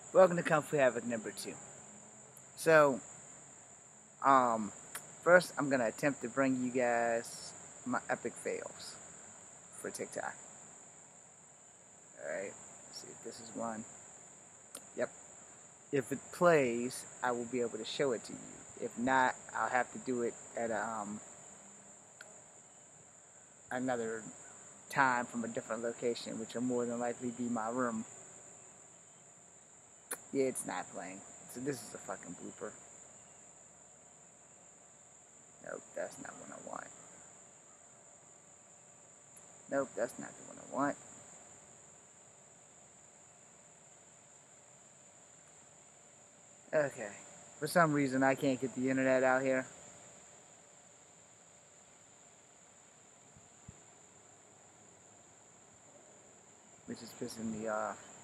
Welcome to Kung Fu Havoc number 2. So, um, first I'm gonna attempt to bring you guys my epic fails for TikTok. Alright, let's see if this is one. Yep. If it plays, I will be able to show it to you. If not, I'll have to do it at another time from a different location, which will more than likely be my room. Yeah, it's not playing. So this is a fucking blooper. Nope, that's not what I want. Nope, that's not the one I want. Okay. For some reason, I can't get the internet out here. Which is pissing me off.